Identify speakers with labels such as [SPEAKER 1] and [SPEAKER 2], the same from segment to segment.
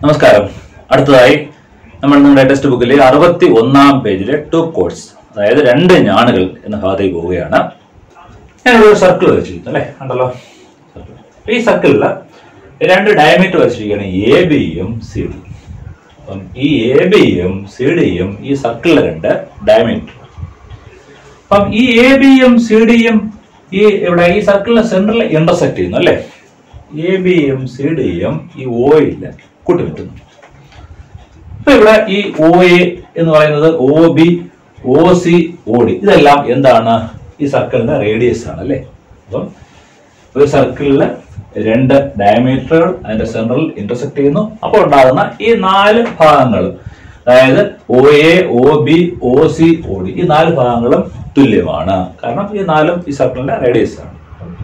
[SPEAKER 1] നമസ്കാരം. അടുത്തതായി നമ്മൾ നിങ്ങളുടെ ടെക്സ്റ്റ് ബുക്കിലെ 61-ാം പേജിലെ 2 കോഡ്സ്, അതായത് 2 ഞാണുകൾ എന്ന ഭാഗത്തേക്ക് പോവുകയാണ്. ഞാനിവിടെ ഒരു സർക്കിൾ വരച്ചിരിക്കുന്നു അല്ലേ, കണ്ടല്ലോ. ഈ സർക്കിളിൽ 2 ഡയമീറ്റർ വരച്ചിരിക്കുകയാണ്, എ ബിയും സി ഡി. അപ്പം ഈ എ ബിയും സി ഡിയും ഈ സർക്കിളിലെ 2 ഡയമീറ്റർ. അപ്പം ഈ എ ബിയും സി ഡിയും ഇവിടെ ഈ സർക്കിളിലെ സെന്ററിൽ ഇന്റർസെക്ട് ചെയ്യുന്നു അല്ലേ. എ ബിയും സി ഡിയും ഈ ഓയിൽ കൂട്ടിമുട്ടുന്നു. ഇപ്പൊ ഇവിടെ ഈ ഒ എ എന്ന് പറയുന്നത് O B, O C, O D, ഇതെല്ലാം എന്താണ്? ഈ സർക്കിളിന്റെ റേഡിയസ് ആണ് അല്ലേ. അപ്പം ഒരു സർക്കിളില് 2 ഡയമീറ്ററുകൾ അതിന്റെ സെൻട്രൽ ഇന്റർസെക്ട് ചെയ്യുന്നു. അപ്പോൾ ഉണ്ടാകുന്ന ഈ 4 ഭാഗങ്ങൾ, അതായത് O A, O B, O C, O D, ഈ 4 ഭാഗങ്ങളും തുല്യമാണ്. കാരണം ഈ 4ഉം ഈ സർക്കിളിന്റെ റേഡിയസ് ആണ്.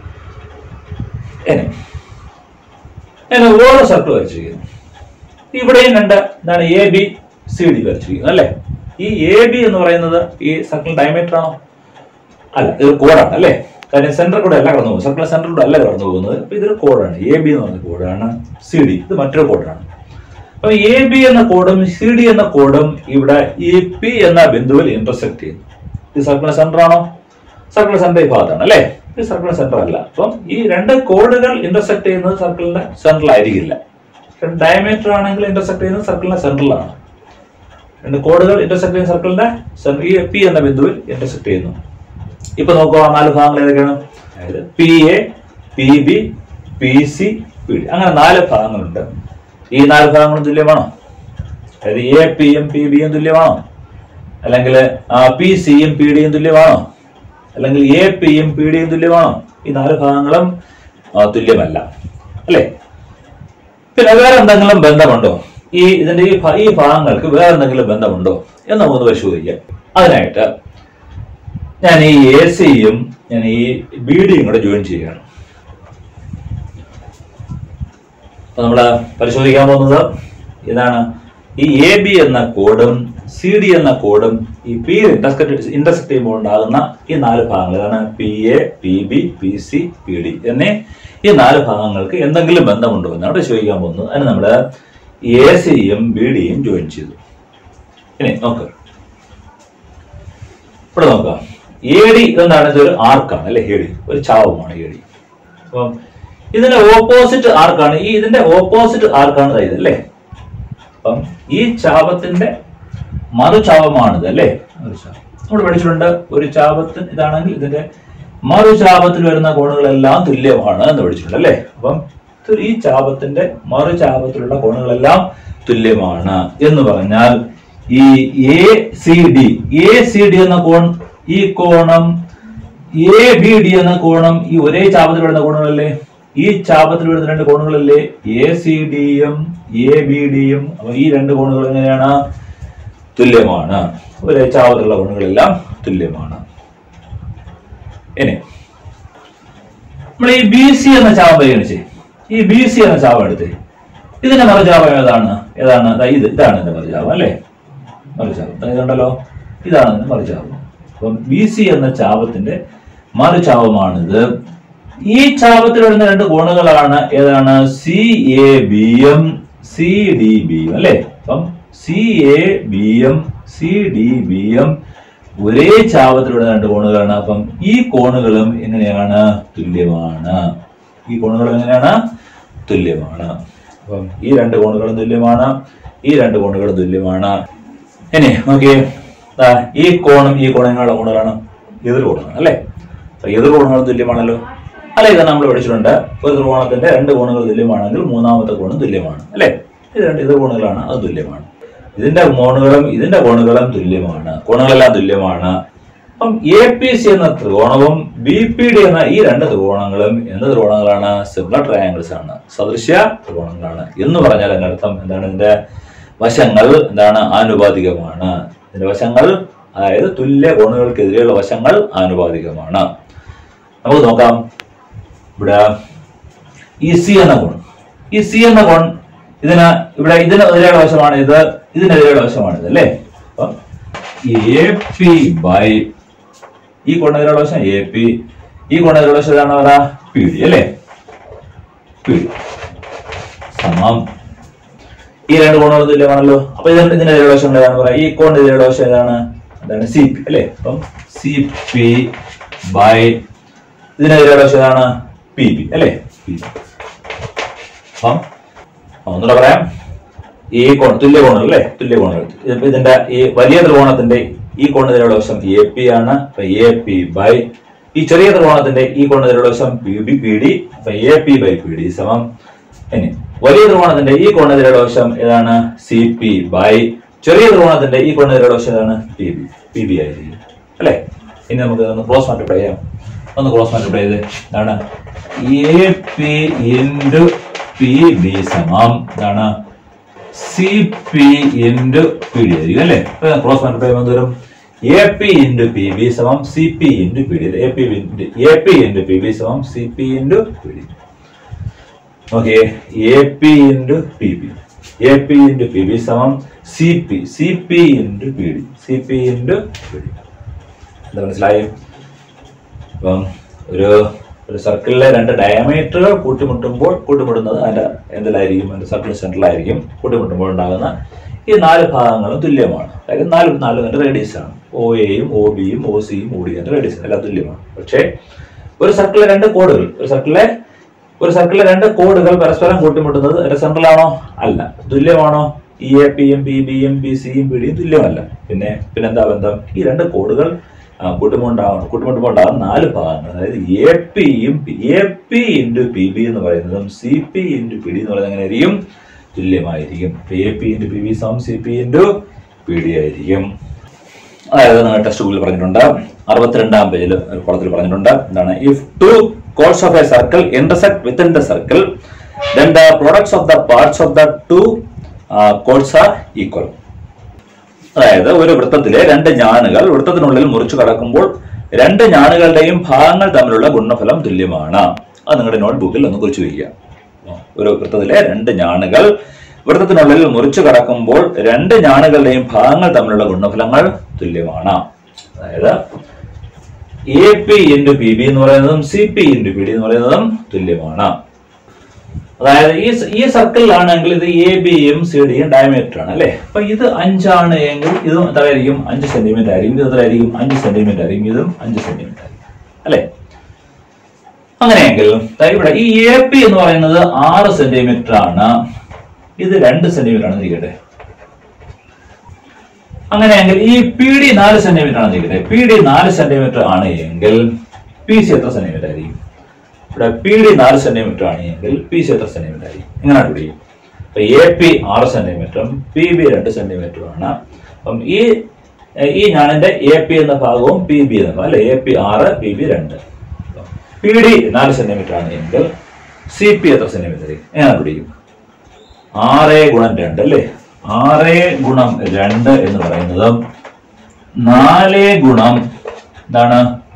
[SPEAKER 1] ഞാൻ ഓരോ സർക്കിൾ വരച്ചിരിക്കുന്നു. ഇവിടെയും 2 എന്താണ് എ ബി സി ഡി വരച്ചിരിക്കുന്നത് അല്ലേ. ഈ എ ബി എന്ന് പറയുന്നത് ഈ സർക്കിൾ ഡയമീറ്റർ ആണോ? അല്ല, ഇതൊരു കോഡാണ് അല്ലേ. കാര്യം സെന്റർ കൂടെ അല്ല കടന്നു പോകുന്നത്, സർക്കിൾ സെന്റർ കൂടെ അല്ല കടന്നു പോകുന്നത്. അപ്പൊ ഇതൊരു കോഡാണ്. എ ബി എന്ന് പറഞ്ഞ കോഡാണ്. സി ഡി ഇത് മറ്റൊരു കോഡാണ്. അപ്പൊ എ ബി എന്ന കോഡും സി ഡി എന്ന കോഡും ഇവിടെ ഈ പി എന്ന ബിന്ദുവിൽ ഇന്റർസെക്ട് ചെയ്യുന്നു. ഈ സർക്കിൾ സെന്റർ ആണോ? സർക്കിൾ സെന്റർ ഈ ഭാഗത്താണ് അല്ലേ. ഈ സർക്കിൾ സെന്റർ അല്ല. അപ്പം ഈ 2 കോഡുകൾ ഇന്റർസെക്ട് ചെയ്യുന്നത് സർക്കിളിന്റെ സെന്ററിൽ ആയിരിക്കില്ല. ഡയമീറ്റർ ആണെങ്കിൽ ഇന്റർസെക്ട് ചെയ്യുന്നത് സർക്കിളിന്റെ സെന്ററിലാണ്. 2 കോഡുകൾ ഇന്റർസെക്ട് ചെയ്യുന്ന സർക്കിളിന്റെ ഈ പി എന്ന ബിന്ദുവിൽ ഇന്റർസെക്ട് ചെയ്യുന്നു. ഇപ്പൊ നോക്കുക, 4 ഭാഗങ്ങൾ ഏതൊക്കെയാണ്? അതായത് P A, P B, P C, P D, അങ്ങനെ 4 ഭാഗങ്ങളുണ്ട്. ഈ 4 ഭാഗങ്ങളും തുല്യമാണോ? അതായത് എ പിയും പി ബിയും തുല്യമാണോ? അല്ലെങ്കിൽ പി സിയും പി ഡിയും തുല്യമാണോ? അല്ലെങ്കിൽ എ പിയും പി ഡിയും തുല്യമാണോ? ഈ 4 ഭാഗങ്ങളും തുല്യമല്ല അല്ലേ. പിന്നെ വേറെ എന്തെങ്കിലും ബന്ധമുണ്ടോ? ഇതിന്റെ ഈ ഭാഗങ്ങൾക്ക് വേറെ എന്തെങ്കിലും ബന്ധമുണ്ടോ എന്ന് നമുക്ക് പരിശോധിക്കാം. അതിനായിട്ട് ഞാൻ ഈ എ സിയും ഞാൻ ഈ ബി ഡിയും കൂടെ ജോയിൻ ചെയ്യുകയാണ്. അപ്പൊ നമ്മള് പരിശോധിക്കാൻ പോകുന്നത് ഇതാണ്. ഈ എ ബി എന്ന കോഡും സി ഡി എന്ന കോഡും ഈ പി ഇന്റർസെക്ട് ചെയ്യുമ്പോൾ ഉണ്ടാകുന്ന ഈ 4 ഭാഗങ്ങൾ, ഇതാണ് P A, P B, P C, P D എന്നീ ഈ 4 ഭാഗങ്ങൾക്ക് എന്തെങ്കിലും ബന്ധമുണ്ടോ എന്നാണ് പരിശോധിക്കാൻ പോകുന്നത്. അതിന് നമ്മള് എ സിയും ബി ഡിയും ജോയിൻ ചെയ്തു. ഇനി നോക്കുക, ഇവിടെ നോക്കുക. എ ഡി എന്താണ്? ഇതൊരു ആർക്കാണ് അല്ലെ. എ ഡി ഒരു ചാവമാണ് എ ഡി. അപ്പം ഇതിന്റെ ഓപ്പോസിറ്റ് ആർക്കാണ്, ഇതിന്റെ ഓപ്പോസിറ്റ് ആർക്കാണ് ഇത് അല്ലേ. അപ്പം ഈ ചാപത്തിന്റെ മറുചാപമാണിത് അല്ലേ. നമ്മൾ പഠിച്ചിട്ടുണ്ട്, ഒരു ചാപത്തിന് ഇതാണെങ്കിൽ ഇതിന്റെ മറുചാപത്തിൽ വരുന്ന കോണുകളെല്ലാം തുല്യമാണ് എന്ന് പഠിച്ചിട്ടുണ്ട് അല്ലേ. അപ്പം ഈ ചാപത്തിന്റെ മറുചാപത്തിലുള്ള കോണുകളെല്ലാം തുല്യമാണ് എന്ന് പറഞ്ഞാൽ ഈ എ സി ഡി എന്ന കോൺ, ഈ കോണം എ ബി ഡി എന്ന കോണം ഈ ഒരേ ചാപത്തിൽ വരുന്ന കോണുകളല്ലേ. ഈ ചാപത്തിൽ വരുന്ന 2 കോണുകളല്ലേ എ സി ഡിയും എ ബി ഡിയും. അപ്പൊ ഈ 2 കോണുകൾ എങ്ങനെയാണ്? തുല്യമാണ്. ഒരേ ചാപത്തിലുള്ള കോണുകളെല്ലാം തുല്യമാണ്. ഇനി നമ്മൾ ഈ ബി സി എന്ന ചാപം പരിഗണിച്ച് ഈ ബി സി എന്ന ചാപം എടുത്ത് ഇതിന്റെ മറുചാപം ഏതാണ്? ഇതാണ് ഇതിന്റെ മറുചാപം അല്ലേ. മറുചാപം ഇതുണ്ടല്ലോ, ഇതാണ് ഇതിന്റെ മറുചാപം. അപ്പം ബി സി എന്ന ചാപത്തിന്റെ മറുചാപമാണിത്. ഈ ചാപത്തിൽ വരുന്ന 2 കോണുകളാണ് ഏതാണ്? സി എ ബിയും സി ഡി ബിയും അല്ലെ. അപ്പം സി എ ബിയും സി ഡി ബിയും ഒരേ ചാപത്തിലുള്ള 2 കോണുകളാണ്. അപ്പം ഈ കോണുകളും എങ്ങനെയാണ്? തുല്യമാണ്. ഈ കോണുകളും എങ്ങനെയാണ്? തുല്യമാണ്. അപ്പം ഈ 2 കോണുകളും തുല്യമാണ്, ഈ 2 കോണുകളും തുല്യമാണ്. ഇനി നോക്കിയേ, ഈ കോണും ഈ കോണിനുള്ള കോണുകളാണ് എതിർ കോണുകൾ അല്ലെ. എതിർ കോണുകളും തുല്യമാണല്ലോ അല്ലെ. ഇത് നമ്മൾ പഠിച്ചിട്ടുണ്ട്. ഒരു ത്രികോണത്തിന്റെ 2 കോണുകൾ തുല്യമാണെങ്കിൽ മൂന്നാമത്തെ കോണും തുല്യമാണ് അല്ലെ. ഇത് 2 എതിർ കോണുകളാണ്, അത് തുല്യമാണ്. ഇതിന്റെ കോണുകളും തുല്യമാണ്, കോണുകളെല്ലാം തുല്യമാണ്. അപ്പം എ പി സി എന്ന ത്രികോണവും ബി പി ഡി എന്ന ഈ 2 ത്രികോണങ്ങളും എന്ത് ത്രികോണങ്ങളാണ്? സിമിലർ ട്രയാങ്കിൾസ് ആണ്, സദൃശ്യ ത്രികോണങ്ങളാണ്. എന്ന് പറഞ്ഞാൽ അതിനർത്ഥം എന്താണ്? ഇതിന്റെ വശങ്ങൾ എന്താണ്? ആനുപാതികമാണ്. ഇതിന്റെ വശങ്ങൾ, അതായത് തുല്യ കോണുകൾക്കെതിരെയുള്ള വശങ്ങൾ ആനുപാതികമാണ്. നമുക്ക് നോക്കാം. ഇവിടെ ഈ സി എന്ന കോൺ ഇതിനെതിരെയുള്ള വശമാണ് ഇത്, ഇതിനെതിരെയുള്ള വശമാണിത് അല്ലേ. അപ്പം എ പി ബൈ ഈ കോണിനെതിരെയുള്ള വശം എ പി, ഈ കോണിനെതിരെയുള്ള വശം ഏതാണ്? പി ഡി അല്ലേ. പി ഡി സമം ഈ രണ്ട് കോണുകൾ തുല്യമാണല്ലോ. അപ്പൊ ഇതിന്റെ എതിർവശം ഏതാണ് പറയാം? ഈ കോണിന്റെ എതിർവശം ഏതാണ്? എന്താണ്? സി പി അല്ലെ. അപ്പം സി പി ബൈ ഇതിന്റെ എതിർവശം ഏതാണ്? പി ബി അല്ലെ. അപ്പം ഒന്നുകൂടെ പറയാം. ഈ കോൺ തുല്യ കോണുകൾ അല്ലെ, തുല്യ കോണുകൾ. ഇതിന്റെ ഈ വലിയ ത്രികോണത്തിന്റെ ഈ കോണിന്റെ വശം എ പി ആണ്. അപ്പൊ എ പി ബൈ ഈ ചെറിയ ത്രികോണത്തിന്റെ ഈ കോണിന്റെ വശം പി ബി പി ഡി. അപ്പൊ A P by P D സമം ഇനി വലിയ ത്രികോണത്തിന്റെ ഈ കോണിന്റെ വശം ഏതാണ്? സി പി ബൈ ചെറിയ ത്രികോണത്തിന്റെ ഈ കോണിന്റെ വശം ഏതാണ്? P B. പി ബി ആയിരിക്കും അല്ലെ. ഇനി നമുക്ക് ഒന്ന് ക്രോസ് മൾട്ടിപ്ലൈ ചെയ്യാം. ഒന്ന് ക്രോസ് മൾട്ടിപ്ലൈ ചെയ്ത് എന്താണ്? A P into P B സമം എന്താണ്? C P into P D ആയിരിക്കും അല്ലെ. ക്രോസ് മൾട്ടിപ്ലൈ ചെയ്യുമ്പോൾ വരും A P into P B സമം C P into P D. A P into P B സമം C P into P D. Okay, A P into P B, A P into P B സമം C P into P D, C P into P D. എന്താ മനസ്സിലായി? അപ്പം ഒരു സർക്കിളിലെ രണ്ട് ഡയമീറ്ററുകൾ കൂട്ടിമുട്ടുന്നത് അതിന്റെ എന്തിലായിരിക്കും? അതിന്റെ circle സെന്ററിലായിരിക്കും. കൂട്ടിമുട്ടുമ്പോൾ ഉണ്ടാകുന്ന ഈ നാല് ഭാഗങ്ങളും തുല്യമാണ്. കാര്യം നാലും അതിന്റെ റേഡിയസ് ആണ്. ഒ എയും ഒ ബിയും ഒ സിയും ഒ ഡി അതിന്റെ റേഡിയസ് എല്ലാം തുല്യമാണ്. പക്ഷേ ഒരു സർക്കിളിലെ രണ്ട് കോഡുകൾ പരസ്പരം കൂട്ടിമുട്ടുന്നത് അതിന്റെ സെന്ററിലാണോ? അല്ല. തുല്യമാണോ? ഈ എ പിയും പി ബിയും പി സിയും പി ഡിയും തുല്യമല്ല. പിന്നെന്താ ബന്ധം? ഈ രണ്ട് കോഡുകൾ കൂട്ടിമുട്ടുമ്പോൾ ഉണ്ടാകുന്ന നാല് ഭാഗങ്ങൾ, അതായത് A P into P B എന്ന് പറയുന്നതും C P into P D എന്ന് പറയുന്നത് എങ്ങനെയായിരിക്കും? തുല്യമായിരിക്കും. A P into P B സമം C P into P D ആയിരിക്കും. അതായത് നിങ്ങൾ ടെക്സ്റ്റ് ബുക്കിൽ പറഞ്ഞിട്ടുണ്ട്, 62-ാം പേജിൽ ഒരു കോളത്തിൽ പറഞ്ഞിട്ടുണ്ട്. എന്താണ്? If two chords of a circle intersect within the circle, then the products of the parts of the two chords are equal. അതായത് ഒരു വൃത്തത്തിലെ രണ്ട് ഞാനുകൾ വൃത്തത്തിനുള്ളിൽ മുറിച്ചു കടക്കുമ്പോൾ രണ്ട് ഞാനുകളുടെയും ഭാഗങ്ങൾ തമ്മിലുള്ള ഗുണഫലം തുല്യമാണ്. അത് നിങ്ങളുടെ നോട്ട്ബുക്കിൽ ഒന്ന് കുറിച്ച് വയ്ക്കുക. ഒരു വൃത്തത്തിലെ രണ്ട് ഞാനുകൾ വൃത്തത്തിനുള്ളിൽ മുറിച്ചു കടക്കുമ്പോൾ രണ്ട് ഞാനുകളുടെയും ഭാഗങ്ങൾ തമ്മിലുള്ള ഗുണഫലങ്ങൾ തുല്യമാണ്. അതായത് A P into P B എന്ന് പറയുന്നതും C P into P D എന്ന് പറയുന്നതും തുല്യമാണ്. അതായത് ഈ സർക്കിളിലാണെങ്കിൽ ഇത് എ ബിയും സി ഡിയും ഡയമീറ്റർ ആണ് അല്ലെ. അപ്പൊ ഇത് 5 ആണ് എങ്കിൽ ഇതും എത്രയായിരിക്കും? 5 സെന്റിമീറ്റർ ആയിരിക്കും. ഇത് എത്രയായിരിക്കും? 5 സെന്റിമീറ്റർ ആയിരിക്കും. ഇതും 5 സെന്റിമീറ്റർ ആയിരിക്കും അല്ലെ. അങ്ങനെയെങ്കിൽ ഇവിടെ ഈ എ പി എന്ന് പറയുന്നത് 6 സെന്റിമീറ്റർ ആണ്, ഇത് 2 സെന്റിമീറ്റർ ആണെന്ന് ഇരിക്കട്ടെ. അങ്ങനെയെങ്കിൽ ഈ പി ഡി 4 സെന്റിമീറ്റർ ആണെന്ന് ഇരിക്കട്ടെ. പി ഡി 4 സെന്റിമീറ്റർ ആണ് എങ്കിൽ പി സി എത്ര സെന്റിമീറ്റർ ആയിരിക്കും? ഇവിടെ പി ഡി 4 സെന്റിമീറ്റർ ആണ് എങ്കിൽ പി സി എത്ര സെന്റിമീറ്റർ ആയിരിക്കും? എങ്ങനെ പിടിക്കും? അപ്പൊ എ പി 6 സെന്റിമീറ്ററും പി ബി 2 സെന്റിമീറ്ററും ആണ്. അപ്പം ഈ ഞാനിന്റെ എ പി എന്ന ഭാഗവും പി ബി എന്ന ഭാഗം അല്ലെ, A P 6 P B 2. P D 4 centimetre ആണ് എങ്കിൽ സി പി എത്ര സെന്റിമീറ്റർ ആയിരിക്കും? എങ്ങനെ പിടിക്കും? 6 ഗുണം 2 അല്ലേ. 6 ഗുണം 2 എന്ന് പറയുന്നത് 4 ഗുണം എന്താണ്?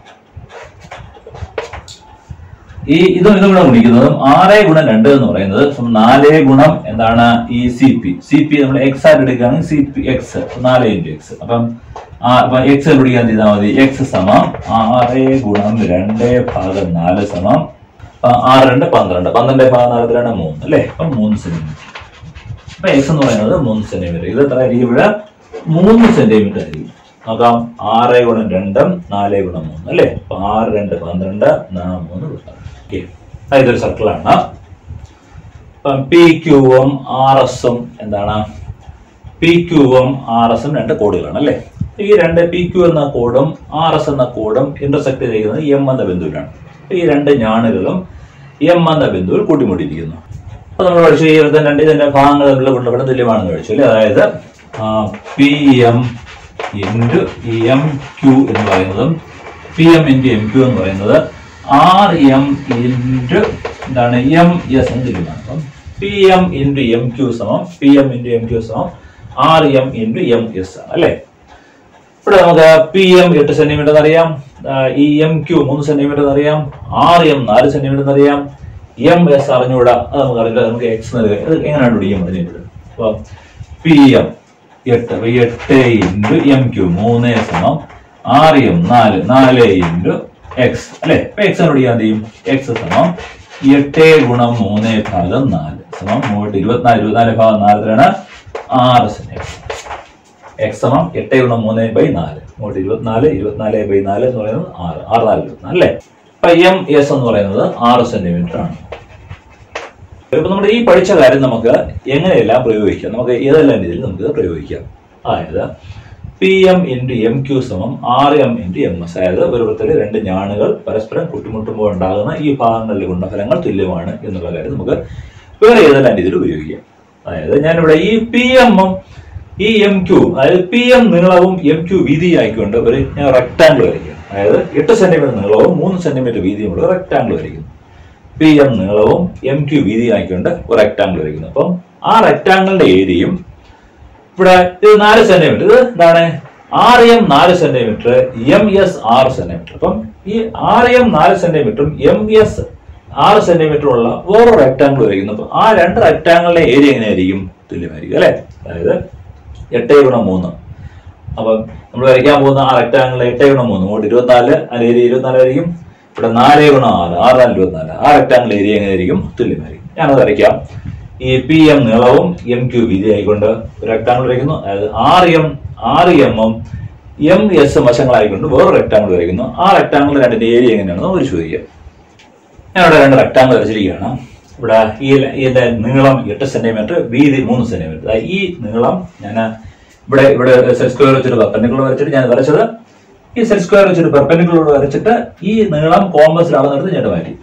[SPEAKER 1] ഇതും കൂടെ ഗുണിക്കുന്നതും 6 ഗുണം 2 എന്ന് പറയുന്നത് 4 ഗുണം എന്താണ്? ഈ സി പി നമ്മൾ എക്സ് ആയിട്ട് എടുക്കുകയാണെങ്കിൽ C P X 4 into X. അപ്പം എക്സ് പിടിക്കാൻ ചെയ്താൽ മതി. എക്സ് സമം 6 ഗുണം 2 ഭാഗം 4 സമം 6 2 12. 12 ഭാഗം 4 3 അല്ലേ. അപ്പം 3 സെന്റിമീറ്റർ. അപ്പൊ എക്സ് എന്ന് പറയുന്നത് 3 സെന്റിമീറ്റർ. ഇത് എത്ര ആയിരിക്കും? ഇവിടെ 3 സെന്റിമീറ്റർ ആയിരിക്കും. നോക്കാം. 6 ഗുണം 2 4 ഗുണം 3 അല്ലേ. അപ്പൊ 6 2 12 3 12. ഇതൊരു സർക്കിളാണ്. പി ക്യൂവും ആർ എസും എന്താണ്? പി ക്യൂവും ആർ എസും രണ്ട് കോഡുകളാണ് അല്ലെ. ഈ രണ്ട് പി ക്യൂ എന്ന കോഡും ആർ എസ് എന്ന കോഡും ഇന്റർസെക്ട് ചെയ്യുന്നത് എം എന്ന ബിന്ദുവിലാണ്. ഈ രണ്ട് ഞാനുകളും എം എന്ന ബിന്ദുവിൽ കൂട്ടിമുട്ടിയിരിക്കുന്നു. അപ്പൊ നമ്മൾ പഠിച്ചു ഇതിന്റെ ഭാഗങ്ങൾ തമ്മിലുള്ള ഗുണഫലം തുല്യമാണെന്ന് പഠിച്ചു അല്ലേ. അതായത് P M into M Q എന്ന് പറയുന്നതും P M into M Q എന്ന് പറയുന്നത് ആർ എം ഇൻറ്റു എന്താണ്? എം എസ് എന്ന് തുല്യമാണ്. അപ്പം P M into M Q സമം P M into M Q സമം R M into M S ആണ് അല്ലേ. ഇവിടെ നമുക്ക് പി എം 8 സെന്റിമീറ്റർ എന്നറിയാം, ഈ എം ക്യൂ 3 സെന്റിമീറ്റർ എന്നറിയാം, ആർ എം 4 സെന്റിമീറ്റർ എന്നറിയാം, എം എസ് അറിഞ്ഞുകൂടാ, അത് നമുക്ക് അറിയില്ല. നമുക്ക് എക്സ് നൽകുക. ഇത് എങ്ങനെയാണ് പിടിക്കാൻ പറഞ്ഞിട്ട്? അപ്പൊ P M 8 into M Q 3 സമം ആർ എം 4 ഇൻറ്റു എക്സ് അല്ലെ. അപ്പൊ എക്സ് പിടിക്കാൻ ചെയ്യും. എക്സ് സമം 8 ഗുണം 3 ഭാഗം 4 സമം 24 ഭാഗം 4 എത്രയാണ്? 6 സെന്റിമീറ്റർ. എക്സ് സമം 8 ഗുണം 3/4. 24 24/4 എന്ന് പറയുന്നത് 6 6 4 24 അല്ലേ. അപ്പൊ എം എസ് എന്ന് പറയുന്നത് 6 സെന്റിമീറ്റർ ആണ്. ഇപ്പൊ നമ്മുടെ ഈ പഠിച്ച കാര്യം നമുക്ക് എങ്ങനെയെല്ലാം പ്രയോഗിക്കാം, നമുക്ക് ഏതെല്ലാം രീതിയിൽ നമുക്ക് പ്രയോഗിക്കാം. അതായത് P M into M Q സമം 6m ഇൻറ്റു എം എസ്. അതായത് ഒരു വൃത്തത്തിലെ രണ്ട് ഞാണുകൾ പരസ്പരം കൂട്ടിമുട്ടുമ്പോൾ ഉണ്ടാകുന്ന ഈ ഭാഗങ്ങളിലെ ഗുണഫലങ്ങൾ തുല്യമാണ് എന്നുള്ള കാര്യം നമുക്ക് വേറെ ഏതെല്ലാം രീതിയിൽ ഉപയോഗിക്കാം. അതായത് ഞാനിവിടെ ഈ പി എമ്മും ഈ എം ക്യൂ, അതായത് പി എം നീളവും എം ക്യൂ വീതിയും ആയിക്കൊണ്ട് ഞാൻ റെക്ടാങ്കിൾ വരയ്ക്കും. അതായത് 8 സെന്റിമീറ്റർ നീളവും 3 സെന്റിമീറ്റർ വീതിയുമുള്ള റെക്ടാങ്കിൾ വരയ്ക്കുന്നു. പി എം നീളവും എം ക്യൂ വീതിയും ആയിക്കൊണ്ട് ഒരു റെക്ടാങ്കിൾ വരയ്ക്കുന്നു. അപ്പം ആ റെക്ടാങ്കിളിന്റെ ഏരിയയും ഇവിടെ ഇത് 4 സെന്റിമീറ്റർ, ഇത് എന്താണ് 6m 4 centimetre, M S 6 centimetre. അപ്പം ഈ 6m 4 സെന്റിമീറ്ററും എം എസ് 6 സെന്റിമീറ്റർ ഉള്ള വേറെ റെക്ടാങ്കിൾ വരയ്ക്കുന്നു. അപ്പൊ ആ രണ്ട് റെക്ടാങ്കിളിന്റെ ഏരിയ എങ്ങനെയായിരിക്കും? തുല്യമായിരിക്കും അല്ലെ. അതായത് 8 ഗുണം 3. അപ്പം നമ്മൾ വരയ്ക്കാൻ പോകുന്ന ആ റെക്ടാങ്കിൾ 8 ഗുണം 3 അങ്ങോട്ട് 24, അതിന്റെ ഏരിയ 24 ആയിരിക്കും. ഇവിടെ 4 ഗുണം 6 6 4 24, ആ റെക്ടാങ്കിൾ ഏരിയ എങ്ങനെയായിരിക്കും? തുല്യമായിരിക്കും. ഞാനത് വരയ്ക്കാം. ഈ പി എം നീളവും എം ക്യൂ വീതി ആയിക്കൊണ്ട് ഒരു റെക്ടാങ്കിൾ വരയ്ക്കുന്നു. അതായത് 6m എം എസ് വശങ്ങളായിക്കൊണ്ട് വേറെ റെക്ടാങ്കിൾ വരയ്ക്കുന്നു. ആ റെക്ടാങ്കിൾ രണ്ടിന്റെ ഏരിയ എങ്ങനെയാണെന്ന് ഒരു ചോദിക്കാം. ഞാൻ ഇവിടെ രണ്ട് റെക്ടാങ്കിൾ വരച്ചിരിക്കുകയാണ്. ഇവിടെ ഇതിന്റെ നീളം 8 സെന്റിമീറ്റർ, വീതി 3 സെന്റിമീറ്റർ. ഈ നീളം ഞാൻ ഇവിടെ സെറ്റ് സ്ക്വയർ വെച്ചിട്ട് പെർപെൻഡിക്കുലർ വരച്ചിട്ട് ഞാൻ വരച്ചത്. ഈ സെറ്റ് സ്ക്വയർ വെച്ചിട്ട് പെർപെൻഡിക്കുലർ വരച്ചിട്ട് ഈ നീളം കോമ്പസിൽ അളന്നെടുത്ത് ഞാൻ മാറ്റി.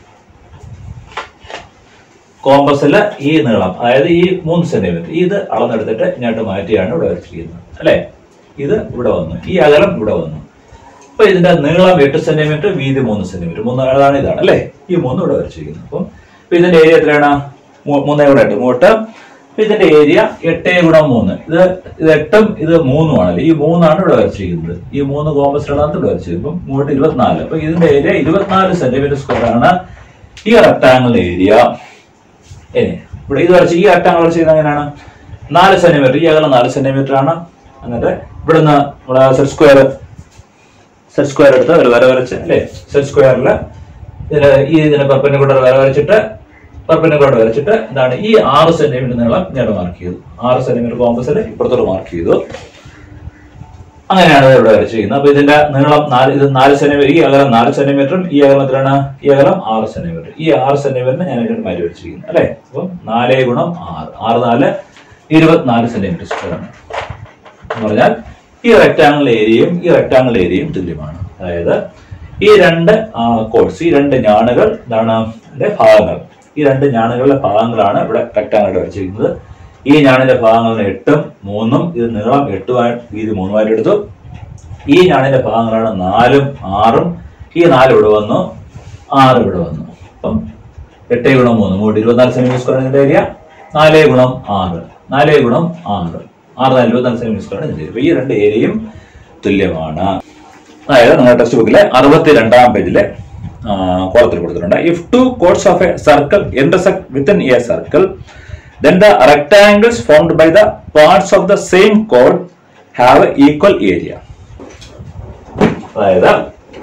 [SPEAKER 1] കോമ്പസില് ഈ നീളം, അതായത് ഈ 3 സെന്റിമീറ്റർ ഇത് അളന്നെടുത്തിട്ട് ഇങ്ങോട്ട് മാറ്റിയാണ് ഇവിടെ വരച്ചിരിക്കുന്നത് അല്ലെ. ഇത് ഇവിടെ വന്നു, ഈ അകലം ഇവിടെ വന്നു. അപ്പൊ ഇതിന്റെ നീളം 8 സെന്റിമീറ്റർ, വീതി 3 സെന്റിമീറ്റർ. 3 അതാണ് ഇതാണ് അല്ലെ. ഈ 3 ഇവിടെ വരച്ചിരിക്കുന്നു. അപ്പം ഇതിന്റെ ഏരിയ എത്രയാണ്? 3 കൂടെ 8 3. ഇതിന്റെ ഏരിയ 8 ഗുണം 3. ഇത് 8ഉം ഇത് 3ഉം ആണല്ലേ. ഈ 3 ആണ് ഇവിടെ വരച്ചിരിക്കുന്നത്. ഈ 3 കോമ്പസിലാണ് ഇവിടെ വരച്ചിരിക്കുന്നത്. അപ്പം 24. അപ്പൊ ഇതിന്റെ ഏരിയ 24 സെന്റിമീറ്റർ സ്ക്വയർ ആണ് ഈ റെക്ടാങ്കിളിന്റെ ഏരിയ. ഇവിടെ ഇത് വരച്ച് ഈ റെക്ടാങ്കിൾ വരച്ചത് എങ്ങനെയാണ്? 4 സെന്റിമീറ്റർ, ഈ അകലം 4 സെന്റിമീറ്റർ ആണ്. എന്നിട്ട് ഇവിടുന്ന് നമ്മുടെ സെറ്റ് സ്ക്വയർ എടുത്ത് ഒരു വര വരച്ച് അല്ലെ. സെറ്റ് സ്ക്വയറിൽ ഇതിന് പെർപെൻഡിക്കുലർ വര വരച്ചിട്ട് എന്താണ് ഈ 6 സെന്റിമീറ്റർ നീളം ഞാൻ മാർക്ക് ചെയ്തു. 6 സെന്റിമീറ്റർ കോമ്പസിൽ ഇപ്പുറത്തോട്ട് മാർക്ക് ചെയ്തു. അങ്ങനെയാണ് ഇവിടെ വരച്ചിരിക്കുന്നത്. അപ്പൊ ഇതിന്റെ നീളം 4 സെന്റിമീറ്റർ, ഈ അകലം 4 സെന്റിമീറ്ററും ഈ അകലം എത്രയാണ്? ഈ അകലം 6 സെന്റിമീറ്റർ. ഈ 6 സെന്റിമീറ്ററിന് ഞാൻ ഇതിന് മാറ്റി വരച്ചിരിക്കുന്നു അല്ലെ. അപ്പം 4 ഗുണം 6 6 4 24 സെന്റിമീറ്റർ സ്ക്വയർ ആണ്. എന്ന് പറഞ്ഞാൽ ഈ റെക്ടാങ്കിൾ ഏരിയയും ഈ റെക്ടാങ്കിൾ ഏരിയയും തുല്യമാണ്. അതായത് ഈ രണ്ട് കോഡ്സ്, ഈ രണ്ട് ഞാണുകൾ എന്താണ് ഭാഗങ്ങൾ, ഈ രണ്ട് ഞാണുകളുടെ ഭാഗങ്ങളാണ് ഇവിടെ റെക്ടാങ്കിൾ വരച്ചിരിക്കുന്നത്. ഈ ഞാണിന്റെ ഭാഗങ്ങളിന് 8ഉം 3ഉം, ഇത് നീളം 8 വീതി 3 എടുത്തു. ഈ ഞാണിന്റെ ഭാഗങ്ങളാണ് 4ഉം 6ഉം. ഈ 4 ഇവിടെ വന്നു, 6 ഇവിടെ വന്നു. അപ്പം 8 ഗുണം 3 24 സെന്റിമീറ്റർ സ്ക്വയർ ഇതിന്റെ ഏരിയ. 4 ഗുണം 6 4 ഗുണം 6 6 24 സെന്റിമീറ്റർ സ്ക്വയർ ഇതിന്റെ ഏരിയ. ഈ രണ്ട് ഏരിയയും തുല്യമാണ്. അതായത് നമ്മുടെ ടെക്സ്റ്റ് ബുക്കിലെ 62-ാം പേജിലെ കോളത്തിൽ കൊടുത്തിട്ടുണ്ട്. If two chords of a circle intersect within a circle, then the rectangles formed by the parts of the same chord have equal area. അതായത്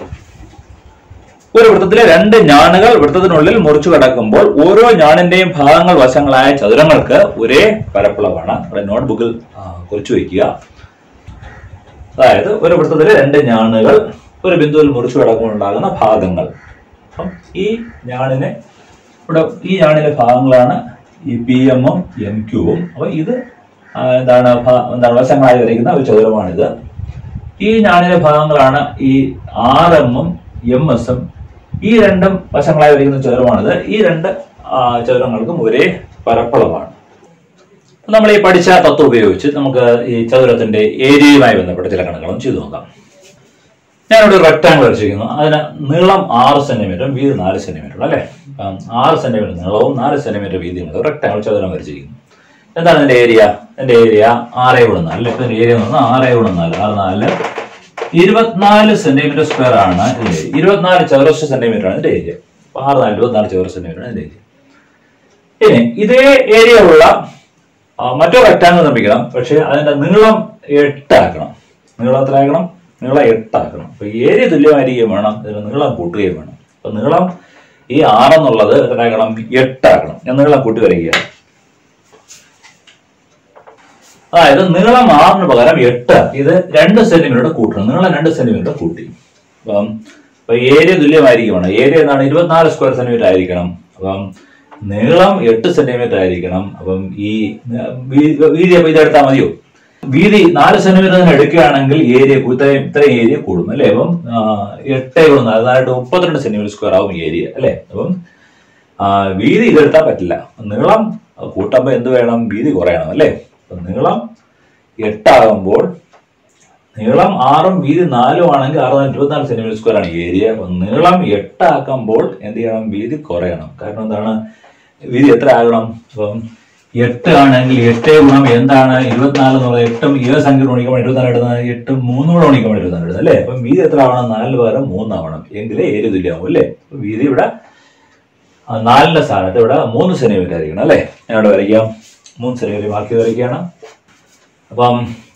[SPEAKER 1] ഒരു വൃത്തത്തിലെ രണ്ട് ഞാണുകൾ വൃത്തത്തിനുള്ളിൽ മുറിച്ചു കടക്കുമ്പോൾ ഓരോ ഞാണിന്റെയും ഭാഗങ്ങൾ വശങ്ങളായ ചതുരങ്ങൾക്ക് ഒരേ പരപ്പളവാണ്. ഇവിടെ നോട്ട്ബുക്കിൽ കുറിച്ചു വയ്ക്കുക. അതായത് ഒരു വൃത്തത്തിലെ രണ്ട് ഞാണുകൾ ഒരു ബിന്ദുവിൽ മുറിച്ചു കടക്കുമ്പോൾ ഉണ്ടാകുന്ന ഭാഗങ്ങൾ. അപ്പം ഈ ഞാണിന്റെ ഭാഗങ്ങളാണ് ഈ പി എമ്മും എം ക്യൂവും. അപ്പൊ ഇത് എന്താണ് വശങ്ങളായി വരയ്ക്കുന്ന ഒരു ചതുരമാണിത്. ഈ ഞാണിന്റെ ഭാഗങ്ങളാണ് ഈ 6m-ഉം MS-ഉം. ഈ രണ്ടും വശങ്ങളായി വരയ്ക്കുന്ന ചതുരമാണിത്. ഈ രണ്ട് ചതുരങ്ങൾക്കും ഒരേ പരപ്പളവാണ്. നമ്മൾ ഈ പഠിച്ച തത്വം ഉപയോഗിച്ച് നമുക്ക് ഈ ചതുരത്തിന്റെ ഏരിയയുമായി ബന്ധപ്പെട്ട ചില കണക്കുകളും ചെയ്തു നോക്കാം. ഞാനിവിടെ ഒരു റെക്ടാങ്കിൾ വരച്ചിരിക്കുന്നു. അതിന് നീളം 6 സെന്റിമീറ്ററും വീതി 4 സെന്റിമീറ്റർ അല്ലെ. 6 സെന്റിമീറ്റർ നീളവും 4 സെന്റിമീറ്റർ വീതിയുമുള്ള റെക്ടാങ്കിൾ ചതുരം വരച്ചിരിക്കുന്നു. എന്താണ് ഇതിന്റെ ഏരിയ? ഇതിന്റെ ഏരിയ 6 ഗുണം 4. ഇപ്പൊ ഇതിന്റെ ഏരിയ 6 ഗുണം 4 6 4 24 സെന്റിമീറ്റർ സ്ക്വയർ ആണ് ഇതിന്റെ ഏരിയ. 24 ചതുരശ്ര സെന്റിമീറ്റർ ആണ് ഇതിന്റെ ഏരിയ. 6 4 24 ചതുരശ്ര സെന്റിമീറ്റർ ആണ് ഇതിന്റെ ഏരിയ. ഇനി ഇതേ ഏരിയ ഉള്ള മറ്റൊരു റെക്ടാങ്കിൾ നിർമ്മിക്കണം. പക്ഷെ അതിന്റെ നീളം 8 ആക്കണം. നീളം എത്ര ആക്കണം? നീളം 8 ആക്കണം. അപ്പൊ ഏരിയ തുല്യമായിരിക്കുകയും വേണം, ഇതിന് നീളം കൂട്ടുകയും വേണം. അപ്പൊ നീളം ഈ 6 എന്നുള്ളത് എത്രയാക്കണം? 8 ആക്കണം. ഞാൻ നീളം കൂട്ടി വരയ്ക്കുകയാണ്. അതായത് നീളം 6 പകരം 8 ഇത് 2 സെന്റിമീറ്റർ കൂട്ടണം. നീളം 2 സെന്റിമീറ്റർ കൂട്ടി. അപ്പം ഏരിയ തുല്യമായിരിക്കണം. ഏരിയ എന്താണ്? 24 സ്ക്വയർ സെന്റിമീറ്റർ ആയിരിക്കണം. അപ്പം നീളം 8 സെന്റിമീറ്റർ ആയിരിക്കണം. അപ്പം ഈ വീതി അപ്പൊ ഇതെടുത്താൽ മതിയോ? വീതി 4 സെന്റിമീറ്റർ തന്നെ എടുക്കുകയാണെങ്കിൽ ഏരിയ ഇത്രയും ഏരിയ കൂടും അല്ലെ. അപ്പം 8 × 4 അതായത് 32 സെന്റിമീറ്റർ സ്ക്വയർ ആവും ഏരിയ അല്ലെ. അപ്പം വീതി ഇതെടുത്താൽ പറ്റില്ല. നീളം കൂട്ടുമ്പോൾ എന്ത് വേണം? വീതി കുറയണം അല്ലെ. നീളം 8 ആകുമ്പോൾ നീളം 6ഉം വീതി 4ഉം ആണെങ്കിൽ 6 24 സെന്റിമീറ്റർ സ്ക്വയർ ആണ് ഏരിയ. അപ്പൊ നീളം 8 ആക്കുമ്പോൾ എന്ത് ചെയ്യണം? വീതി കുറയണം. കാരണം എന്താണ്? വീതി എത്ര ആകണം? അപ്പം 8 ആണെങ്കിൽ 8 ഗുണം എന്താണ്? 24 എന്ന് പറയുന്നത് 8ഉം ഈ സംഖ്യ ഗുണിക്കുമ്പോൾ 24 എടുക്കുന്നത് 8ഉം 3 കൂടെ ഗുണിക്കുമ്പോൾ 24 എടുക്കുന്നത് അല്ലേ. അപ്പം വീതി എത്ര ആവണം? 4 പകരം 3 ആവണം. എങ്കിലേ ഏരിയ തുല്യമാവും അല്ലേ. വീതി ഇവിടെ 4ന്റെ സ്ഥാനത്ത് ഇവിടെ 3 സെന്റിമീറ്റർ ആയിരിക്കണം അല്ലേ. ഞാൻ ഇവിടെ വരയ്ക്കാം. 3 സെന്റിമീറ്റർ മാർക്ക് ചെയ്ത് വരയ്ക്കുകയാണ്. അപ്പം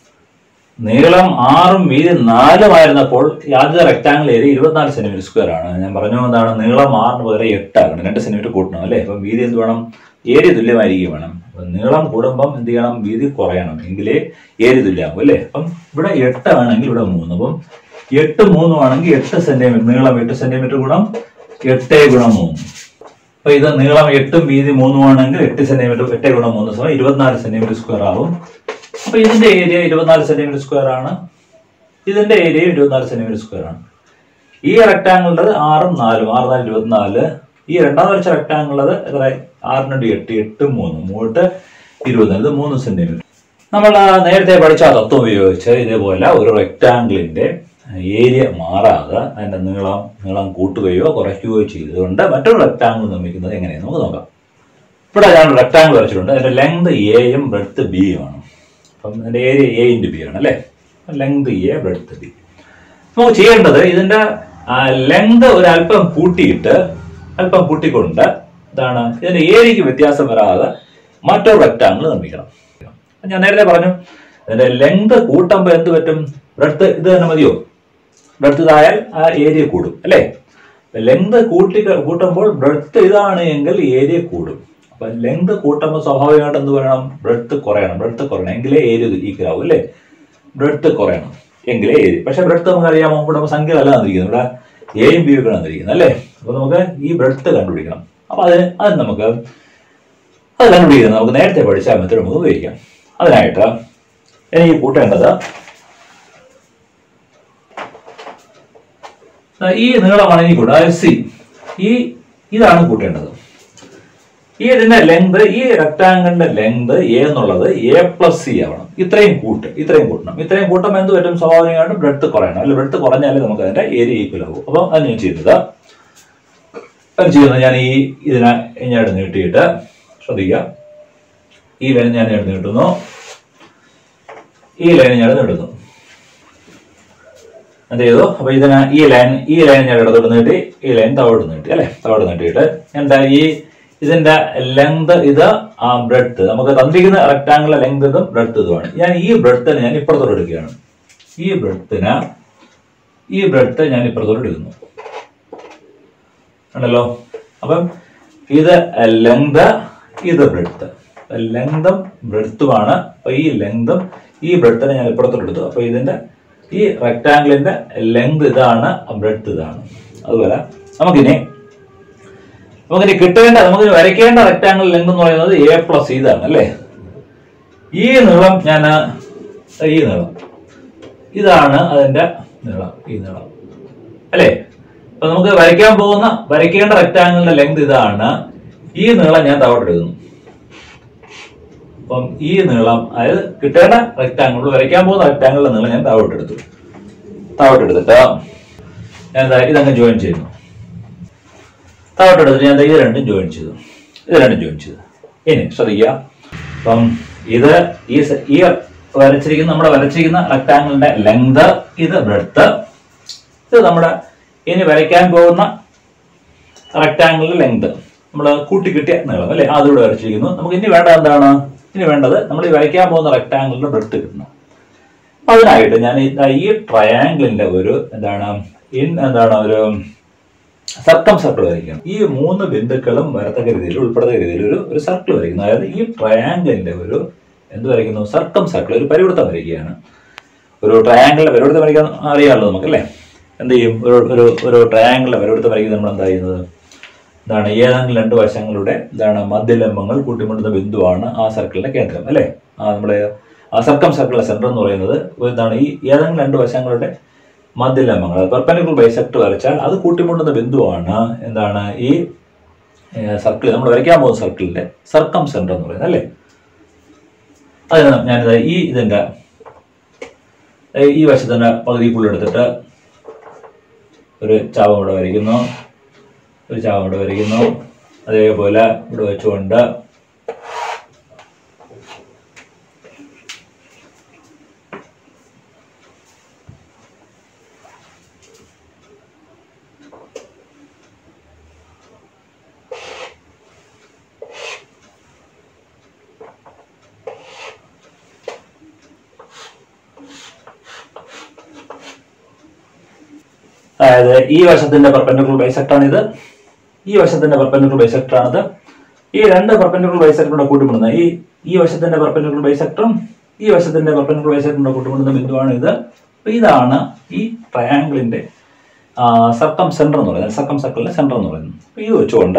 [SPEAKER 1] നീളം 6ഉം വീതി 4ഉം ആയിരുന്നപ്പോൾ ആദ്യത്തെ റെക്ടാങ്കിൾ ഏരിയ 24 സെന്റിമീറ്റർ സ്ക്വയർ ആണ്. ഞാൻ പറഞ്ഞു എന്താണ്? നീളം 6ന് പകരം 8 ആകണം. 2 സെന്റിമീറ്റർ കൂട്ടണം അല്ലേ. അപ്പം വീതി എന്ത് വേണം? ഏരിയ തുല്യമായിരിക്കും വേണം. അപ്പം നീളം കൂടുമ്പം എന്ത് ചെയ്യണം? വീതി കുറയണം. എങ്കിലേ ഏരിയ തുല്യമാകും അല്ലേ. അപ്പം ഇവിടെ 8 ആണെങ്കിൽ ഇവിടെ 3. അപ്പം 8 3 ആണെങ്കിൽ 8 സെന്റിമീറ്റർ നീളം 8 സെന്റിമീറ്റർ ഗുണം 8 × 3. അപ്പൊ ഇത് നീളം 8ഉം വീതി 3ഉം ആണെങ്കിൽ 8 സെന്റിമീറ്റർ 8 × 3 സമയം 24 സെന്റിമീറ്റർ സ്ക്വയർ ആവും. അപ്പൊ ഇതിന്റെ ഏരിയ 24 സെന്റിമീറ്റർ സ്ക്വയർ ആണ്. ഇതിന്റെ ഏരിയ 24 സെന്റിമീറ്റർ സ്ക്വയർ ആണ്. ഈ റെക്ടാങ്കിളുടെ 6ഉം 4ഉം 6 4 24. ഈ രണ്ടാമത് വരച്ച റെക്ടാങ്കിളുടെ എത്ര? 6 × 8 8 3 24 ഇത് 3 സെന്റിമീറ്റർ. നമ്മൾ നേരത്തെ പഠിച്ച തത്വം ഉപയോഗിച്ച് ഇതേപോലെ ഒരു റെക്ടാങ്കിളിന്റെ ഏരിയ മാറാതെ അതിന്റെ നീളം കൂട്ടുകയോ കുറയ്ക്കുകയോ ചെയ്തുകൊണ്ട് മറ്റൊരു റെക്ടാങ്കിൾ നിർമ്മിക്കുന്നത് എങ്ങനെയാണ് നമുക്ക് നോക്കാം. ഇവിടെ ഞാൻ റെക്ടാങ്കിൾ വരച്ചിട്ടുണ്ട്. അതിന്റെ ലെങ്ത് എയും ബ്രെഡ്ത്ത് ബിയും ആണ്. അപ്പം അതിന്റെ ഏരിയ എ × ബി ആണ് അല്ലേ. Length A breadth B. നമുക്ക് ചെയ്യേണ്ടത് ഇതിന്റെ ലെങ്ത് ഒരു അല്പം കൂട്ടിക്കൊണ്ട് ഇതാണ് ഇതിന്റെ ഏരിയക്ക് വ്യത്യാസം വരാതെ മറ്റൊരു റെക്ടാങ്കിൾ നിർമ്മിക്കണം. ഞാൻ നേരത്തെ പറഞ്ഞു ഇതിന്റെ ലെങ്ത് കൂട്ടുമ്പോൾ എന്ത് പറ്റും? ബ്രെഡ്ത്ത് ഇത് തന്നെ മതിയോ? ബ്രെഡ്ത്ത് ഇതായാൽ ആ ഏരിയ കൂടും അല്ലേ. ലെങ്ത് കൂട്ടുമ്പോൾ ബ്രെഡ്ത്ത് ഇതാണ് എങ്കിൽ ഏരിയ കൂടും. അപ്പൊ ലെങ്ത് കൂട്ടുമ്പോൾ സ്വാഭാവികമായിട്ട് എന്ത് പറയണം? ബ്രെഡ്ത്ത് കുറയണം. എങ്കിലേ ഏരിയ ഈക്വൽ ആവും അല്ലേ. ബ്രെഡ്ത്ത് കുറയണം എങ്കിലേ ഏരിയ. പക്ഷെ ബ്രെഡ്ത്ത് നമുക്കറിയാമോ? ഇവിടെ നമ്മൾ സംഖ്യ അല്ല തന്നിരിക്കുന്നത്. ഇവിടെ എയും ബിയും ഒക്കെ തന്നിരിക്കുന്നത് അല്ലേ. അപ്പൊ നമുക്ക് ഈ ബ്രെഡ്ത്ത് കണ്ടുപിടിക്കണം. അപ്പൊ അത് കണ്ടുപിടിക്കുന്നത് നമുക്ക് നേരത്തെ പഠിച്ച മെത്തേഡ് നമുക്ക് ഉപയോഗിക്കാം. അതിനായിട്ട് എനിക്ക് കൂട്ടേണ്ടത് ഈ നീളമാണ് എനിക്ക് കൂട്ടുക. അതായത് സി ഇതാണ് കൂട്ടേണ്ടത്. ഇതിന്റെ ലെങ്ത് ഈ റെക്ടാങ്കിളിന്റെ ലെങ്ത് എ എന്നുള്ളത് A + C ആവണം. ഇത്രയും കൂട്ടണം. ഇത്രയും കൂട്ടുമ്പോൾ എന്ത് പറ്റും? സ്വാഭാവികമായിട്ടും ബ്രെഡ്ത്ത് കുറയണം. അല്ലെ ബ്രെഡ്ത്ത് കുറഞ്ഞാലേ നമുക്ക് അതിന്റെ ഏരിയ ഈക്വൽ ആകും. അപ്പം അത് ഞാൻ ചെയ്യുന്നത് ഞാൻ ഇതിനെ ഞാൻ നീട്ടിയിട്ട് ശ്രദ്ധിക്കുക. ഈ ലൈൻ ഞാൻ നീട്ടുന്നു. ഈ ലൈൻ ഞാൻ നീട്ടുന്നു. എന്ത് ചെയ്തു? അപ്പൊ ഇതിനെ ഈ ലൈൻ ഞാൻ ഇടത്തോട്ട് നീട്ടി, ഈ ലൈൻ താഴോട്ട് നീട്ടി അല്ലെ. താഴോട്ട് നീട്ടിയിട്ട് എന്താ ഇതിന്റെ ലെങ്ത് ഇത് ബ്രെഡ്ത്ത് നമുക്ക് തന്നിരിക്കുന്ന റെക്ടാങ്കിളിലെ ലെങ്ത് ഇതും ബ്രെഡ്ത്ത് ഇതുമാണ്. ഞാൻ ഈ ബ്രെഡ്ത്തിനെ ഞാൻ ഇപ്പുറത്തോട്ട് എടുക്കുകയാണ്. ഈ ബ്രെഡ്ത്ത് ഞാൻ ഇപ്പുറത്തോട്ട് എടുക്കുന്നു ആണല്ലോ. അപ്പം ഇത് ലെങ്ത് ഇത് ബ്രെഡ്ത്ത്. ലെങ്തും ബ്രെഡ്ത്തുമാണ്. അപ്പൊ ഈ ലെങ്തും ഈ ബ്രെഡ്ത്തിനെ ഞാൻ ഇപ്പുറത്തോട്ട് എടുത്തു. അപ്പൊ ഇതിന്റെ ഈ റെക്ടാങ്കിളിന്റെ ലെങ്ത് ഇതാണ്, ബ്രെഡ്ത്ത് ഇതാണ്. അതുപോലെ നമുക്കിനി നമുക്ക് വരയ്ക്കേണ്ട റെക്ടാങ്കിൾ ലെങ്ത് എന്ന് പറയുന്നത് A + ഇതാണ് അല്ലേ. ഈ നീളം ഇതാണ് അതിന്റെ നീളം, ഈ നീളം അല്ലേ. അപ്പൊ നമുക്ക് വരയ്ക്കേണ്ട റെക്ടാങ്കിളിന്റെ ലെങ്ത് ഇതാണ്. ഈ നീളം ഞാൻ താഴോട്ട് എടുക്കുന്നു. അപ്പം ഈ നീളം അതായത് കിട്ടേണ്ട റെക്ടാങ്കിൾ വരയ്ക്കാൻ പോകുന്ന റെക്ടാങ്കിളിന്റെ നീളം ഞാൻ താഴോട്ട് എടുത്തിട്ട് ഞാൻ ഇതങ്ങ് ജോയിൻ ചെയ്യുന്നു. താഴോട്ട് എടുത്തിട്ട് ഞാൻ ഇത് രണ്ടും ജോയിൻ ചെയ്തു. ഇനി ശ്രദ്ധിക്കുക. അപ്പം നമ്മുടെ വരച്ചിരിക്കുന്ന റെക്ടാങ്കിളിന്റെ ലെങ്ത് ഇത് ബ്രെഡ്ത്ത്. ഇത് നമ്മുടെ ഇനി വരയ്ക്കാൻ പോകുന്ന റെക്ടാങ്കിളിന്റെ ലെങ്ത് നമ്മൾ കൂട്ടിക്കിട്ടിയ നീളം അല്ലെ. അതിലൂടെ വരച്ചിരിക്കുന്നു. നമുക്ക് ഇനി വേണ്ടത് എന്താണ്? ഇനി വേണ്ടത് നമ്മൾ ഈ വരയ്ക്കാൻ പോകുന്ന റെക്ടാങ്കിളിന്റെ ബ്രെഡ്ത്ത് കിട്ടണം. അതിനായിട്ട് ഞാൻ ഈ ട്രയാങ്കിളിന്റെ ഒരു ഒരു സർക്കം സർക്കിൾ വരയ്ക്കണം. ഈ 3 ബിന്ദുക്കളും വരത്തക്ക രീതിയിൽ ഉൾപ്പെടുന്ന രീതിയിൽ ഒരു സർക്കിൾ വരയ്ക്കുന്നു. അതായത് ഈ ട്രയാങ്കിളിന്റെ ഒരു എന്ത് വരയ്ക്കുന്നു? സർക്കം സർക്കിൾ, ഒരു പരിവൃത്തം വരയ്ക്കുകയാണ്. ഒരു ട്രയാങ്കിളിലെ പരിവൃത്തം വരയ്ക്കാൻ അറിയാമല്ലോ നമുക്കല്ലേ. എന്ത് ചെയ്യും? ഒരു ട്രയാങ്കിളിലെ പരിവൃത്തം വരയ്ക്കുന്നത് നമ്മൾ എന്താ ചെയ്യുന്നത്? എന്താണ്? ഏതെങ്കിലും രണ്ട് വശങ്ങളുടെ എന്താണ് മധ്യലംബങ്ങൾ കൂട്ടിമുട്ടുന്ന ബിന്ദുവാണ് ആ സർക്കിളിന്റെ കേന്ദ്രം അല്ലേ. നമ്മുടെ ആ സർക്കം സർക്കിളിന്റെ സെന്റർ എന്ന് പറയുന്നത് എന്താണ്? ഈ ഏതെങ്കിലും രണ്ട് വശങ്ങളുടെ മധ്യലംബങ്ങൾ പെർപെൻഡിക്കുലർ ബൈസെക്ടർ വരച്ചാൽ അത് കൂട്ടിമുട്ടുന്ന ബിന്ദുവാണ് എന്താണ്? ഈ സർക്കിൾ, നമ്മൾ വരയ്ക്കാൻ പോകുന്ന സർക്കിളിന്റെ സർക്കം സെന്റർ എന്ന് പറയുന്നത് അല്ലേ. അത് ഞാനിത് ഇതിന്റെ ഈ വശത്തിന്റെ പകുതി പുള്ളെടുത്തിട്ട് ഒരു ചാപം ഇവിടെ വരയ്ക്കുന്നു, ഒരു ചാപം ഇവിടെ വരയ്ക്കുന്നു. അതേപോലെ ഇവിടെ വെച്ചുകൊണ്ട് അതായത് ഈ വശത്തിന്റെ പെർപെൻഡിക്കുലർ ബൈസെക്ടർ ആണിത്, ഈ വശത്തിന്റെ പെർപെൻഡിക്കുലർ ബൈസെക്ടർ ആണിത്. ഈ രണ്ട് പെർപെൻഡിക്കുലർ ബൈസെക്ടറിനെ കൂട്ടിമുട്ടുന്ന ഈ വശത്തിന്റെ പെർപെൻഡിക്കുലർ ബൈസെക്ടറും ഈ വശത്തിന്റെ പെർപെൻഡിക്കുലർ ബൈസെക്ടറിനെ കൂട്ടിമുട്ടുന്ന ബിന്ദുവാണ് ഇത്. അപ്പൊ ഇതാണ് ഈ ട്രയാങ്കിളിന്റെ സർക്കം സെന്റർ എന്ന് പറയുന്നത്, സർക്കം സർക്കിളിന്റെ സെന്റർ എന്ന് പറയുന്നത്. അപ്പൊ ഇത് വെച്ചുകൊണ്ട്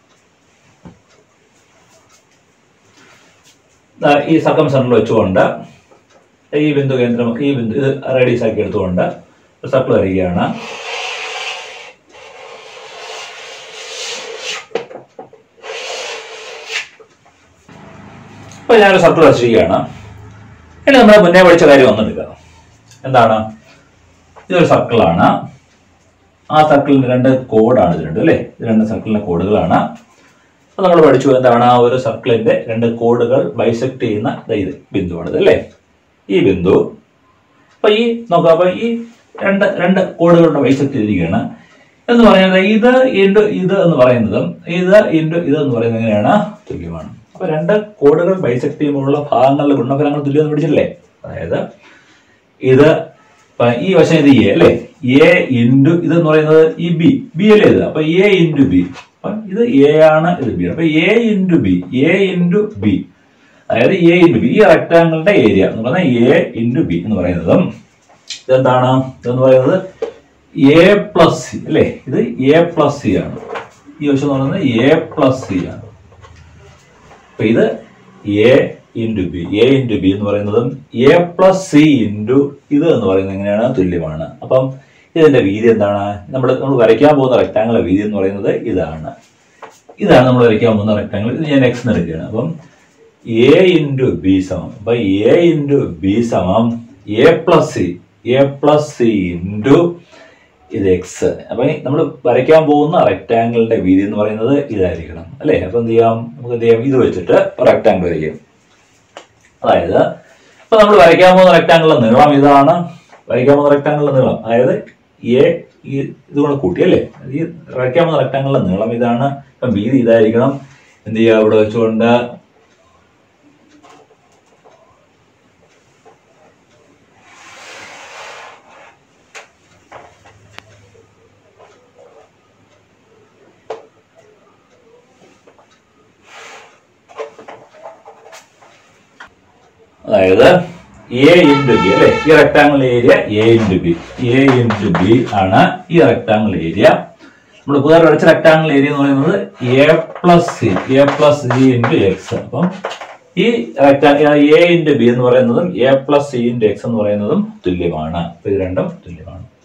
[SPEAKER 1] ഈ സർക്കം സെന്ററിൽ വെച്ചുകൊണ്ട് ഈ ബിന്ദു കേന്ദ്രം, ഈ ബിന്ദു ഇത് റേഡിയസ് ആക്കി എടുത്തുകൊണ്ട് ഒരു സർക്കിൾ വരികയാണ്. അപ്പൊ ഞാനൊരു സർക്കിൾ വരച്ചിരിക്കുകയാണ്. ഇനി നമ്മൾ മുന്നേ പഠിച്ച കാര്യം ഒന്നെടുക്കുക. എന്താണ്? ഇതൊരു സർക്കിളാണ്. ആ സർക്കിളിന്റെ രണ്ട് കോഡാണ് ഇത് രണ്ടും അല്ലേ. ഇത് രണ്ട് സർക്കിളിന്റെ കോഡുകളാണ്. അപ്പൊ നമ്മൾ പഠിച്ചു എന്താണ്? ആ ഒരു സർക്കിളിന്റെ രണ്ട് കോഡുകൾ ബൈസെക്ട് ചെയ്യുന്ന ഇത് ബിന്ദുവാണിത് അല്ലേ, ഈ ബിന്ദു. അപ്പൊ ഈ നോക്കാം, അപ്പൊ ഈ രണ്ട് കോഡുകളുടെ ബൈസെക്ട് ചെയ്തിരിക്കുകയാണ് എന്ന് പറയുന്നത് ഇത് ഇൻറ്റു ഇത് എന്ന് പറയുന്നതും ഇത് ഇൻറ്റു ഇത് എന്ന് പറയുന്നത് എങ്ങനെയാണ്? തുല്യമാണ്. അപ്പൊ രണ്ട് കോഡുകൾ ബൈസെക്ട് ചെയ്യുമ്പോഴുള്ള ഭാഗങ്ങളുടെ ഗുണഫലങ്ങൾ തുല്യം എന്ന് പഠിച്ചില്ലേ. അതായത് ഇത് ഈ വശം ഇത് എ അല്ലേ, എ ഇൻറ്റു ഇത് എന്ന് പറയുന്നത് ഈ ബി അല്ലേ ഇത്. അപ്പൊ എ ഇൻറ്റു ബി, അപ്പൊ ഇത് എ ആണ്, ഇത് ബി. അപ്പൊ A into B, A into B, അതായത് എ ഇൻറ്റു ബി, ഈ റെക്ടാങ്കിളിന്റെ ഏരിയ എന്ന് പറഞ്ഞാൽ എ ഇൻറ്റു ബി എന്ന് പറയുന്നതും ഇതെന്താണ്? ഇതെന്ന് പറയുന്നത് എ പ്ലസ് സി അല്ലേ. ഇത് എ പ്ലസ് സി ആണ്. ഈ വശം എന്ന് പറയുന്നത് എ പ്ലസ് സി ആണ്. അപ്പൊ ഇത് A into B, A into B എന്ന് പറയുന്നതും എ പ്ലസ് സി ഇൻറ്റു ഇത് എന്ന് പറയുന്നത് എങ്ങനെയാണ്? തുല്യമാണ്. അപ്പം ഇതിന്റെ വീതി എന്താണ്? നമ്മൾ വരയ്ക്കാൻ പോകുന്ന റെക്ടാങ്കിളിന്റെ വീതി എന്ന് പറയുന്നത് ഇതാണ്. ഇതാണ് നമ്മൾ വരയ്ക്കാൻ പോകുന്ന റെക്ടാങ്കിൾ. ഇത് ഞാൻ എക്സ് എടുക്കുകയാണ്. അപ്പം എ ഇൻറ്റു ബി സമം, അപ്പൊ എ ഇൻറ്റു ബി സമം A plus C, A plus C into ഇത് എക്സ്. അപ്പൊ നമ്മൾ വരയ്ക്കാൻ പോകുന്ന റെക്ടാങ്കിളിന്റെ വീതി എന്ന് പറയുന്നത് ഇതായിരിക്കണം അല്ലേ. അപ്പൊ എന്ത് ചെയ്യാം? നമുക്ക് എന്ത് ചെയ്യാം? ഇത് വെച്ചിട്ട് റെക്ടാങ്കിൾ വരയ്ക്കാം. അതായത് ഇപ്പൊ നമ്മൾ വരയ്ക്കാൻ പോകുന്ന റെക്ടാങ്കിളിന്റെ നീളം ഇതാണ്. വരയ്ക്കാൻ പോകുന്ന റെക്ടാങ്കിളിന്റെ നീളം അതായത് എ ഇതുകൂടെ കൂട്ടി അല്ലേ. ഈ വരയ്ക്കാൻ പോകുന്ന റെക്ടാങ്കിളിന്റെ നീളം ഇതാണ്. ഇപ്പം വീതി ഇതായിരിക്കണം. എന്ത് ചെയ്യുക? ഇവിടെ വെച്ചുകൊണ്ട് അതായത് എ ഇൻറ്റു ബി അല്ലെ, ഈ rectangle area A into B, A into B ആണ് ഈ റെക്ടാങ്കിൾ ഏരിയ. നമ്മൾ പുതിയ വരച്ച റെക്ടാങ്കിൾ ഏരിയ എന്ന് പറയുന്നത് A plus C, A plus C into X. അപ്പം ഈ റെക്ടാങ്കിൾ എ ഇൻറ്റു ബി എന്ന് പറയുന്നതും A plus C into X എന്ന് പറയുന്നതും തുല്യമാണ്. ഇത് രണ്ടും തുല്യമാണ്.